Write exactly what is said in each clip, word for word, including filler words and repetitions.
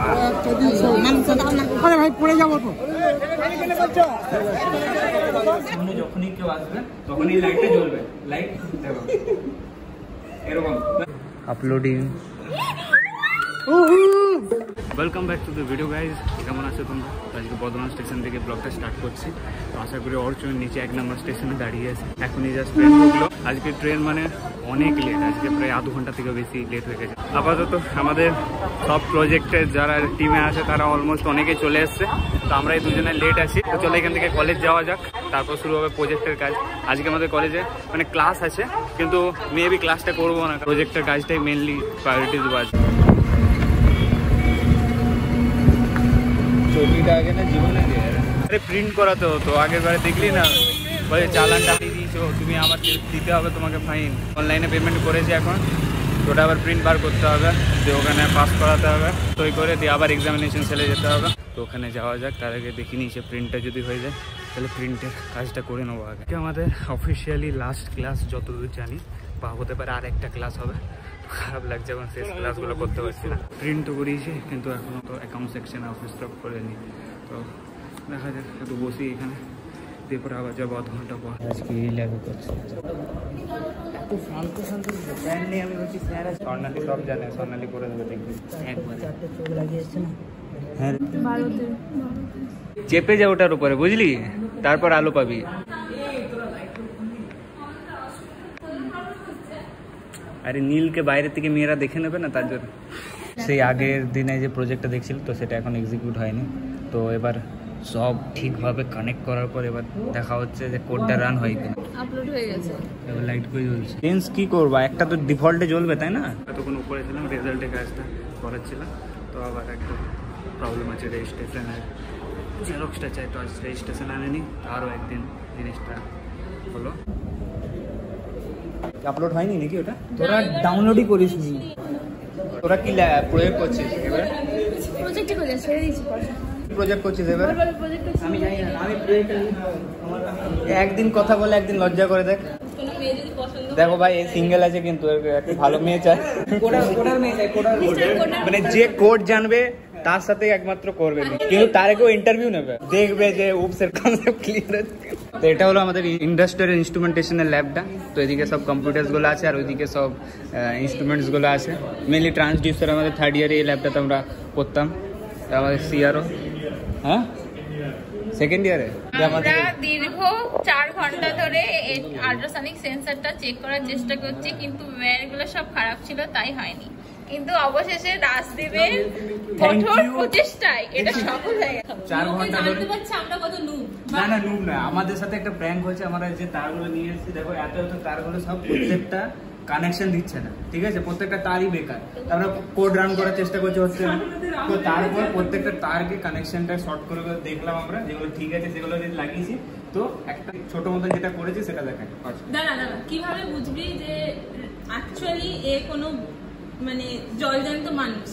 আরে ভাই পড়ে যাবো তো। সামনে যখনই কেউ আসবে তখনই লাইটটা জ্বলবে, লাইট দেখো এরকম uploading. Welcome back to the video guys, কেমন আছো তোমরা? আজকে বর্ধমান স্টেশন থেকে ব্লগটা স্টার্ট করছি। তো আশা করি অর্চনের নিচে এক নম্বর স্টেশনে দাঁড়িয়ে আছে, এখনই জাস্ট ট্রেন ঢুকলো। আজকে ট্রেন মানে অনেক লেট, আজকে প্রায় আধ ঘন্টা থেকে বেশি লেট হয়ে গেছে। আপাতত আমাদের সব প্রজেক্টের যারা টিমে আছে তারা অলমোস্ট অনেকেই চলে এসছে, তো আমরা এই দুজনে লেট আছি। তো চলে এখান থেকে কলেজ যাওয়া যাক, তারপর শুরু হবে প্রজেক্টের কাজ। আজকে আমাদের কলেজে মানে ক্লাস আছে, কিন্তু মেবি ক্লাসটা করবো না, প্রজেক্টের কাজটাই মেনলি প্রায়োরিটি দেবো আজকে। ছবিটা আগে না জীবনে আরে প্রিন্ট করাতে হতো, আগের বারে দেখলি না বলে চালানটা দিয়ে দিয়েছো তুমি, আমার দিতে হবে তোমাকে ফাইন। অনলাইনে পেমেন্ট করেছি, এখন ওটা আবার প্রিন্ট বার করতে হবে, দিয়ে ওখানে পাস করাতে হবে, সই করে দিয়ে আবার এক্সামিনেশন সেলে যেতে হবে। তো ওখানে যাওয়া যাক, তার আগে দেখি নিয়েছে প্রিন্টটা যদি হয়ে যায় তাহলে প্রিন্টের কাজটা করে নেবো আগে। আমাদের অফিসিয়ালি লাস্ট ক্লাস যতদূর জানি, বা হতে পারে আর একটা ক্লাস হবে। খারাপ লাগছে এখন শেষ ক্লাসগুলো করতে পারছি না। প্রিন্ট তো করিয়েছি কিন্তু এখনও তো অ্যাকাউন্ট সেকশনে অফিস স্টপ করেনি। তো দেখা যাক, একটু বসি এখানে, দিয়ে পরে আবার যাবো আধ ঘন্টা পর। আজকে এই ল্যাবে করছি, এত শান্ত শান্ত ব্র্যান্ড নেই। আমি বলছি স্যার আছে, স্বর্ণালী সব জানে, স্বর্ণালী করে দেবে দেখবি একবার। চোখ লাগিয়েছে না, হ্যাঁ চেপে যা ওটার উপরে, বুঝলি, তারপর আলো পাবি। আরে নীলকে বাইরে থেকে মেয়েরা দেখে নেবে না, তার জন্য। সেই আগের দিনে যে প্রজেক্টটা দেখছিল, তো সেটা এখন এক্সিকিউট হয়নি। তো এবার সব ঠিকভাবে কানেক্ট করার পর এবার দেখা হচ্ছে যে কোডটা রান হয় কিনা। আপলোড হয়ে গেছে, এবার লাইট করে জ্বলছে। লেন্স কি করবো, একটা তো ডিফল্টে জ্বলবে, তাই না? এতক্ষণ উপরে ছিলাম, রেজাল্টের কাজটা করাচ্ছিলাম, তো আবার একটা প্রবলেম আছে রেজিস্ট্রেশনের। জেরক্সটা চাই, তো আজ রেজিস্ট্রেশন আনেনি, আরও একদিন জিনিসটা হলো। আপলোড হয়নি নাকি ওটা? তোরা ডাউনলোডই করিস নি? তোরা কি প্রজেক্ট করছিস এবার? প্রজেক্টই করে ছেড়ে দিয়েছি পড়া। প্রজেক্ট করছিস এবার? আমি জানি না, আমি প্রজেক্ট একদিন কথা বলে একদিন লজ্জা করে দেখ। দেখো ভাই, এই সিঙ্গেল আছে কিন্তু একটা ভালো মেয়ে চাই, কোডার মেয়ে চাই, কোডার মানে যে কোড জানবে তার সাথে একমাত্র করবে, কিন্তু তার কেউ ইন্টারভিউ নেবে, দেখবে যে উপসের কনসেপ্ট ক্লিয়ার আছে। তো এটা হলো আমাদের ইন্ডাস্ট্রিয়াল ইনস্ট্রুমেন্টেশনের ল্যাবটা। তো এদিকে সব কম্পিউটার্সগুলো আছে আর ওইদিকে সব ইনস্ট্রুমেন্টসগুলো আছে। মেনলি ট্রান্সডিউসার আমাদের থার্ড ইয়ারে এই ল্যাবটাতে আমরা করতাম। আমাদের সিআরও হ্যাঁ সেকেন্ড ইয়ারে আমরা দীর্ঘ চার ঘন্টা ধরে আল্ট্রাসনিক সেন্সরটা চেক করার চেষ্টা করছি, কিন্তু ওয়্যারগুলো সব খারাপ ছিল, তাই হয়নি। কিন্তু অবশেষে রাজদীপের কঠোর প্রচেষ্টায় এটা সফল হয়ে গেছে। চার ঘন্টা ধরে আমরা কত নুব। না না নুব না, আমাদের সাথে একটা প্র্যাঙ্ক হয়েছে। আমরা যে তারগুলো নিয়ে এসেছি, দেখো এত এত তারগুলো সব প্রত্যেকটা কানেকশন দিচ্ছে না, ঠিক আছে, প্রত্যেকটা তারই বেকার। আমরা কোড রান করার চেষ্টা করছি, হচ্ছে না। তো তারপর প্রত্যেকটা তারকে কানেকশনটা শর্ট করে দেখলাম আমরা, যেগুলো ঠিক আছে সেগুলো লাগিয়েছি। তো একটা ছোট মতো যেটা করেছি সেটা দেখাই। দাঁড়া দাঁড়া, কিভাবে বুঝবি যে অ্যাকচুয়ালি এ কোনো মানে জলজান্ত মানুষ?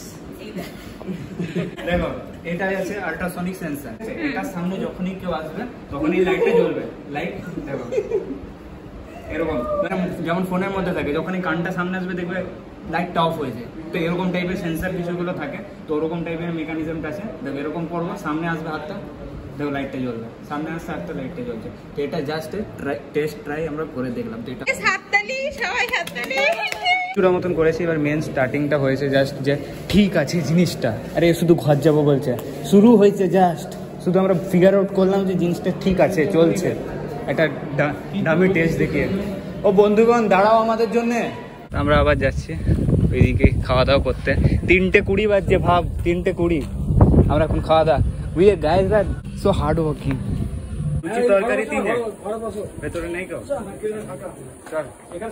দেখো এটা আছে আল্ট্রাসনিক সেন্সর, এটার সামনে যখনই কেউ আসবে তখনই লাইটটা জ্বলবে, লাইট দেখো এরকম, যেমন ফোনের মধ্যে থাকে, যখনই কানটা সামনে আসবে দেখবে লাইটটা অফ হয়ে যায়। তো এরকম টাইপের সেন্সার কিছুগুলো থাকে, তো ওরকম টাইপের মেকানিজমটা আছে। দেখো এরকম করবো, সামনে আসবে হাতটা, দেখো লাইটটা জ্বলবে, সামনে আসছে হাতটা, লাইটটা জ্বলছে। তো এটা জাস্ট টেস্ট ট্রাই আমরা করে দেখলাম। তো এটা হাততালি, সবাই হাততালি। চূড়া মতন করেছি, এবার মেন স্টার্টিংটা হয়েছে জাস্ট যে ঠিক আছে জিনিসটা। আরে শুধু ঘর যাবো বলছে, শুরু হয়েছে জাস্ট, শুধু আমরা ফিগার আউট করলাম যে জিনিসটা ঠিক আছে, চলছে। একটা ডামি টেস্ট দেখিয়ে। ও বন্ধুগণ দাঁড়াও আমাদের জন্যে। আমরা আবার যাচ্ছি ওইদিকে খাওয়া দাওয়া করতে। তিনটে কুড়ি বাজছে, ভাব তিনটে কুড়ি, আমরা এখন খাওয়া দাওয়া। বুঝলে guys that so hard working. লুচি তরকারি তিন জায়গায়, ভেতরে নেই কেউ। চল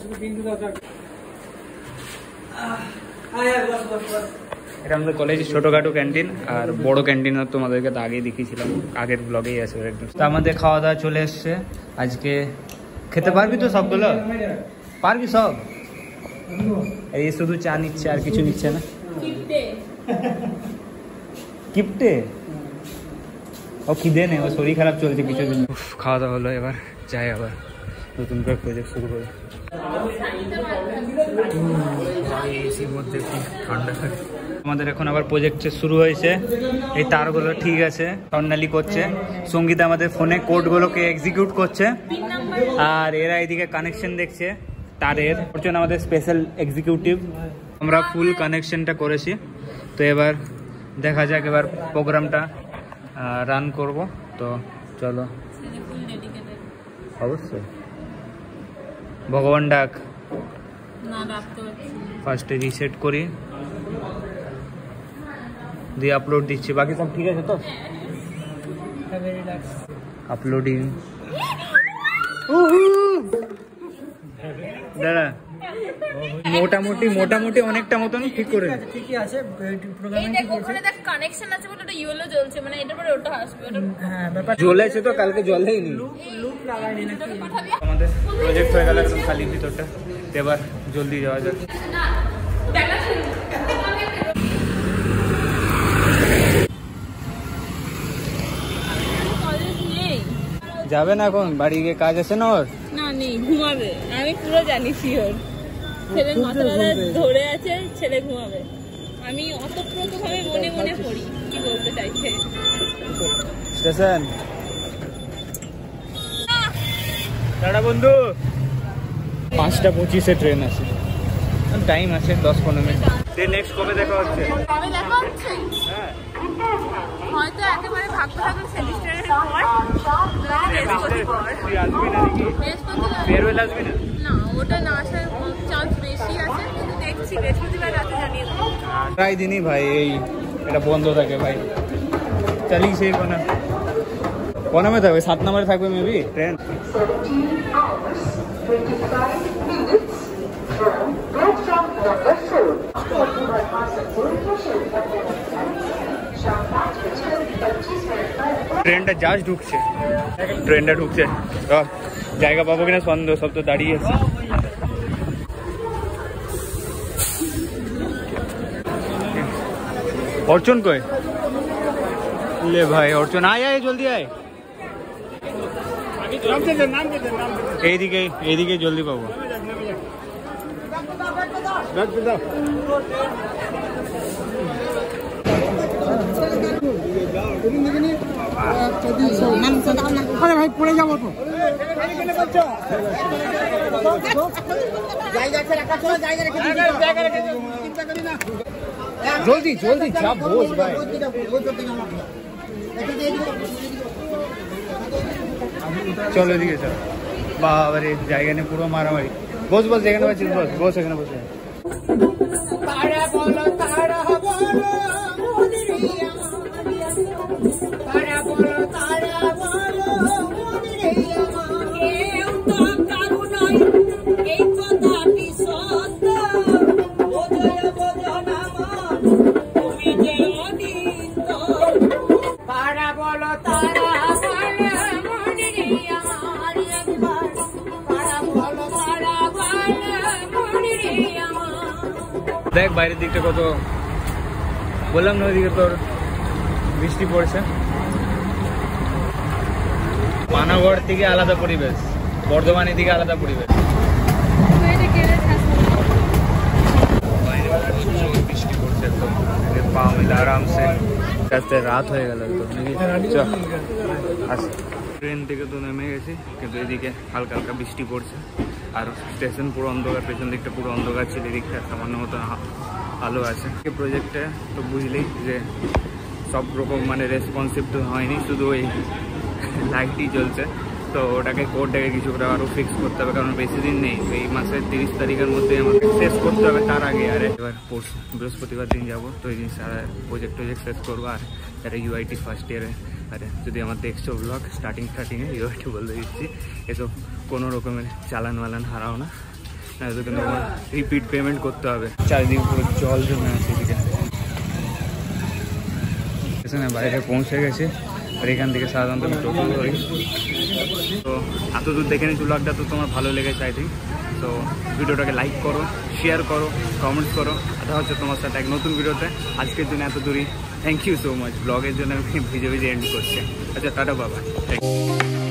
এটা আমাদের কলেজের ছোটখাটো ক্যান্টিন, আর বড় ক্যান্টিন তোমাদেরকে তো আগেই দেখিয়েছিলাম, আগের ব্লগেই আছে একদম। তো আমাদের খাওয়া দাওয়া চলে এসছে। আজকে খেতে পারবি তো সবগুলো? পারবি সব? এই শুধু চা নিচ্ছে, আর কিছু নিচ্ছে না। কিপটে ও খিদে নেই, ও শরীর খারাপ চলছে কিছুদিন। খাওয়া দাওয়া হলো, এবার যাই আবার নতুন করে প্রজেক্ট শুরু করে। এসির মধ্যে ঠান্ডা থাকে। আমাদের এখন আবার প্রজেক্ট শুরু হয়েছে, এই তারগুলো ঠিক আছে স্বর্ণালী করছে, সঙ্গীতা আমাদের ফোনে কোডগুলোকে এক্সিকিউট করছে, আর এরা এদিকে কানেকশন দেখছে তারের। অর্চন আমাদের স্পেশাল এক্সিকিউটিভ, আমরা ফুল কানেকশনটা করেছি। তো এবার দেখা যাক এবার প্রোগ্রামটা রান করব। তো চলো, অবশ্যই ভগবান ডাক। ফার্স্টে রিসেট করি, দিয়ে আপলোড দিচ্ছি, বাকি সব ঠিক আছে তো? আপলোডিং দাঁড়া, মোটামুটি মোটামুটি অনেকটা মতন ঠিক করে ঠিকই আছে। এই দেখ ওখানে দেখ কানেকশন আছে বলে ওটা ইয়েলো জ্বলছে, মানে এটার পরে ওটা আসবে। ওটা হ্যাঁ ব্যাপার জ্বলেছে তো, কালকে জ্বলেই নি। লুপ লাগাইনি নাকি? আমাদের প্রজেক্ট হয়ে গেল একদম খালি ভিতরটা। এবার জলদি যাওয়া যাক। যাবে না এখন? বাড়ি গিয়ে কাজ আছে না ওর? না নেই, ঘুমাবে। আমি পুরো জানি শিওর, ছেলের মাথাটা ধরে আছে, ছেলে ঘুমাবে। আমি অতপ্রত ভাবে মনে মনে পড়ি কি বলতে চাইছে। স্টেশন দাঁড়া বন্ধু, পাঁচটা পঁচিশে ট্রেন আছে, টাইম আছে দশ পনেরো মিনিট। নেক্সট কবে দেখা হচ্ছে? কবে দেখা হচ্ছে? হ্যাঁ হয়তো একেবারে ভাগতে থাকলে সেমিস্টারের পর, বৃহস্পতিবার। তুই আসবি না নাকি? বৃহস্পতিবার ফেয়ারওয়েল আসবি না? না, ওটা না আসার চান্স বেশি আছে, কিন্তু দেখছি বৃহস্পতিবার রাতে জানিয়ে দেবো। প্রায় দিনই ভাই এই এটা বন্ধ থাকে ভাই, চালিয়ে সেই কোনা কোনামে থাকবে, সাত নম্বরে থাকবে মেবি ট্রেন। ট্রেনটা জাস্ট ঢুকছে, ট্রেনটা ঢুকছে, জায়গা পাবো কিনা সন্দেহ, সব তো দাঁড়িয়ে আছে। অর্চন কই? ले भाई अर्जुन आय आय जल्दी आय, এইদিকে এইদিকে জলদি পাবো। আরে ভাই পড়ে যাবো তো। জলদি জলদি চাপ বস ভাই। চলো এদিকে চল, বাবারে জায়গা নেই, পুরো মারামারি। বস বস যেখানে পাচ্ছিস বস, বস এখানে বসে। দেখ বাইরের দিকটা কত, বললাম না ওইদিকে তোর বৃষ্টি পড়ছে। পানাগড় থেকে আলাদা পরিবেশ, বর্ধমানের দিকে আলাদা পরিবেশ। বৃষ্টি পড়ছে একদম, পা মিলে আরামসে। রাত হয়ে গেল একদম নাকি? আচ্ছা, ট্রেন থেকে তো নেমে গেছি, কিন্তু এদিকে হালকা হালকা বৃষ্টি পড়ছে, আর স্টেশন পুরো অন্ধকার, পেছন দিকটা পুরো অন্ধকার ছিল, এদিকটা সামান্য মতো আলো আছে। প্রজেক্টে তো বুঝলেই যে সব রকম মানে রেসপন্সিভ তো হয়নি, শুধু ওই লাইটই জ্বলছে। তো ওটাকে কোডটাকে কিছু করে আরও ফিক্স করতে হবে, কারণ বেশি দিন নেই, এই মাসের তিরিশ তারিখের মধ্যে আমাকে শেষ করতে হবে, তার আগে। আর এবার পরশু বৃহস্পতিবার দিন যাবো, তো এই জিনিস প্রজেক্ট টজেক্ট শেষ করবো। আর এটা ইউআইটি ফার্স্ট ইয়ারে, আরে যদি আমার দেখছো ব্লগ স্টার্টিং স্টার্টিংয়ে ইউআইটি বলে দিচ্ছি, এসব কোনো রকমের চালান মালান হারাও না, না তো কিন্তু আমার রিপিট পেমেন্ট করতে হবে। চারিদিকে পুরো জল জমে আছে এদিকে। বাইরে পৌঁছে গেছি, আর এখান থেকে সাধারণত আমি টোটো করি। তো এত দূর দেখে নিচ্ছি ব্লগটা, তো তোমার ভালো লেগেছে আই থিঙ্ক। তো ভিডিওটাকে লাইক করো, শেয়ার করো, কমেন্টস করো। এটা হচ্ছে তোমার সাথে এক নতুন ভিডিওতে। আজকের জন্য এত দূরই, থ্যাংক ইউ সো মাচ। ব্লগের জন্য আমি ভিজে ভিজে এন্ড করছি। আচ্ছা, টাটা বাবা, থ্যাংক ইউ।